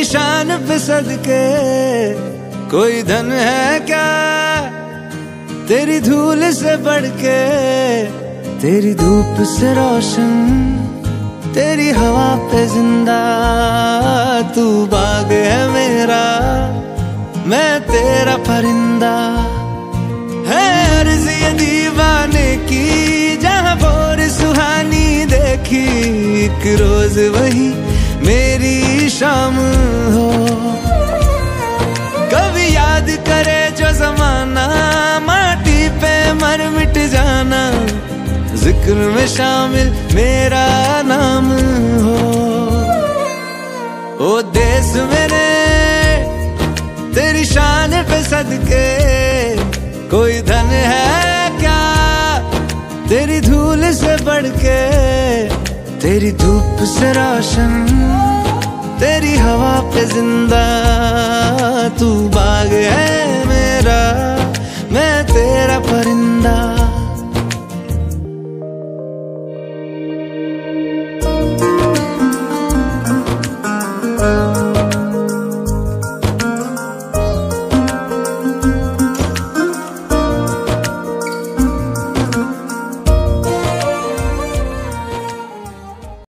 शान पे सदके कोई धन है क्या, तेरी धूल से बढ़ के, तेरी धूप से रोशन, तेरी हवा पे जिंदा। तू बाग है मेरा, मैं तेरा परिंदा। है अर्ज़ ये दीवाने की, जहाँ भोर सुहानी देखी, एक रोज वही मेरी शाम हो। कभी याद करे जो जमाना, माटी पे मर मिट जाना, जिक्र में शामिल मेरा नाम हो। ओ देश मेरे तेरी शान पे सदके कोई धन है क्या, तेरी धूल से बढ़ के, तेरी धूप से रोशन, तेरी हवा पे जिंदा।